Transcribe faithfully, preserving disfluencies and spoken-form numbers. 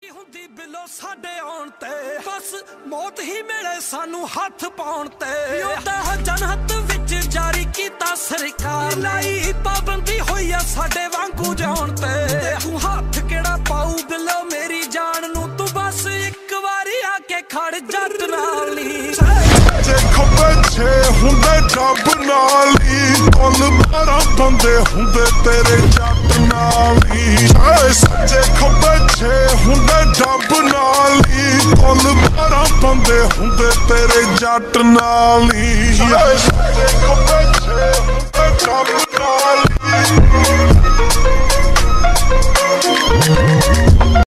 ਹੁੰਦੀ ਬਿੱਲੋ ਸਾਡੇ ਆਉਣ ਤੇ ਬਸ ਮੌਤ ਹੀ ਮਿਲੇ ਸਾਨੂੰ ਹੱਥ ਪਾਉਣ ਤੇ ਉਹਦਾ ਜਨਹਤ ਵਿੱਚ ਜਾਰੀ ਕੀਤਾ ਸਰਕਾਰ ਲਾਈ ਪਾਬੰਦੀ ਹੋਈ ਆ ਸਾਡੇ ਵਾਂਗੂ ਜਾਣ ਤੇ ਤੂੰ ਹੱਥ ਕਿਹੜਾ ਪਾਉ ਬਿੱਲੋ ਮੇਰੀ ਜਾਨ ਨੂੰ ਤੂੰ ਬਸ ਇੱਕ ਵਾਰੀ ਆ ਕੇ ਖੜ ਜੱਟ ਨਾਲ ਨੀ ਜੇ ਖੱਬੇ ਛੇ ਹੁੰਦੇ ਜੱਬ ਨਾਲ ਹੀ ਕੁੱਲ ਬਾਰਾਂ ਬੰਦੇ ਹੁੰਦੇ ਤੇਰੇ ਜੱਟ ਨਾਲ ਹੀ ਸੱਚੇ ਖੱਬੇ ਛੇ ਹੁੰਦੇ ਜੱਬ ਨਾਲ ਹੀ ਕੁੱਲ ਬਾਰਾਂ ਬੰਦੇ ਹੁੰਦੇ ਤੇਰੇ ਜੱਟ ਨਾਲ ਹੀ ਸੱਚੇ ਖੱਬੇ ਛੇ ਹੁੰਦੇ ਜੱਬ ਨਾਲ ਹੀ